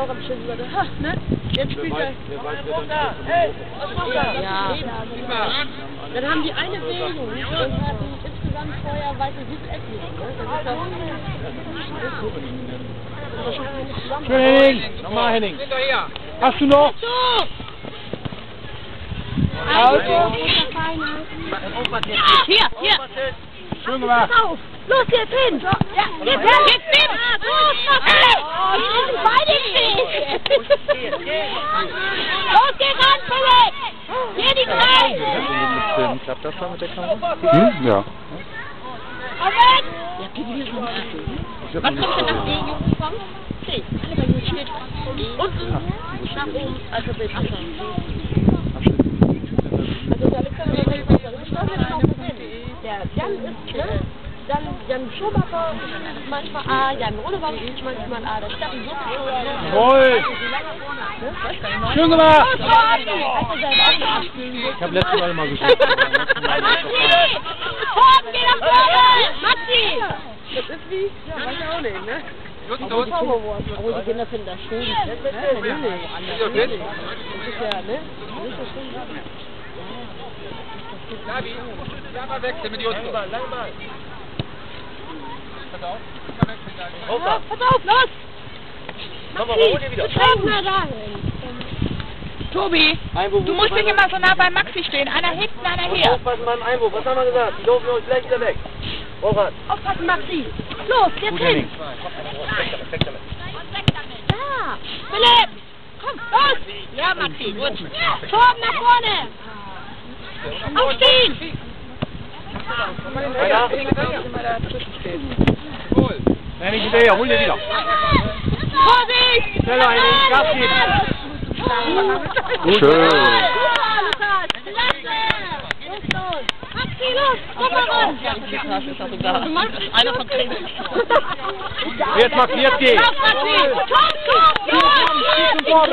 auch am Schild würde, ha, ne? Jetzt spielt er. Ja. Dann haben die eine Bewegung und hatten insgesamt vorher, weiß ich, wie viel Ecken. Schön, Henning! Nochmal, Henning! Hast du noch? Hier! Schön gemacht! Los, jetzt hin! Ja, jetzt hin! Los, die sind beide stehen! Los, geh ran, Philipp! Hier die drei! Klappt das schon mit der Kamera? Ja. Moment! Ja, gib mir schon mal. Was kommt denn nach D, Jungs, kommt? C. Alle bei mir steht. Unten nach oben, Alphabet. Also, der Alexander, der Jan ist, ne? Dann Jan Schumacher ist manchmal A, Jan Rodewald ist manchmal A, der Steffen Sucht. Jawohl! Schön gemacht! Ich habe letztes Mal mal gespielt. Torben, geh nach vorne! Maxi! Das ist wie, ja, weiß ich auch nicht, ne? Obwohl die Kinder finden das schön. Das ist ja, ne? Gabi, mal wechseln mit Justus. Pass auf, Pass auf, los! Maxi, du treibst mal dahin. Tobi, du musst nicht immer so nah bei Maxi stehen. Einer hinten, einer hier. Aufpassen beim Einwurf, was haben wir gesagt? Die laufen uns gleich wieder weg. Vorwärts. Aufpassen, Maxi. Los, jetzt hin. Ja, Philipp. Komm, los. Ja, Maxi, gut. Torben nach vorne. Aufstehen. Henning, hinterher, hol dir wieder. Vorsicht. Schneller, Henning, Gas geben. Schön. Maxi, los, komm mal ran! Einer von Kriegen. Jetzt, Maxi, jetzt geh! Komm, Maxi! Komm!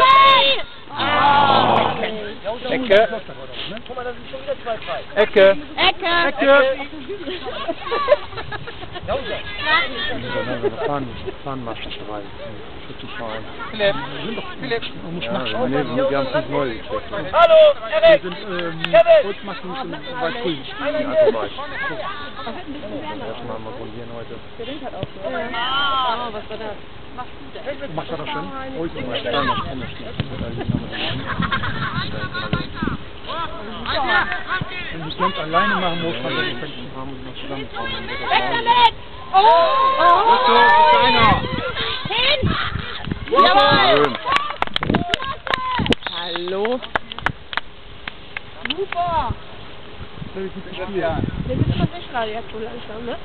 Ecke! Guck mal, das sind schon wieder 2 frei. Ecke! Ecke! Fahnenmaschenstreit. Philipp, Ja, wir haben 5 neue gekriegt. Hallo, Erik! Kevin! Erstmal mal polieren heute. Was war das? Macht er das schon? Heute mal. Wenn ich ganz alleine machen muss, dann haben wir noch zusammenkommen. Weg damit! Oh! Einer! Hin! Jawohl! Hallo. Super! Das ist ein Spiel. Der wird immer sicherer jetzt so langsam, ne?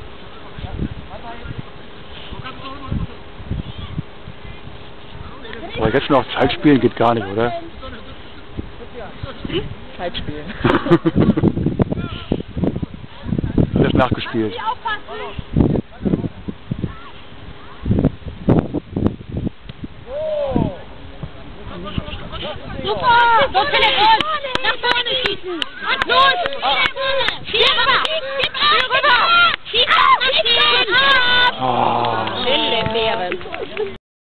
Aber jetzt noch Zeit spielen geht gar nicht, oder? Zeit spielen. Alles nachgespielt. Super! So, Philipp, los! Nach vorne schießen! Los!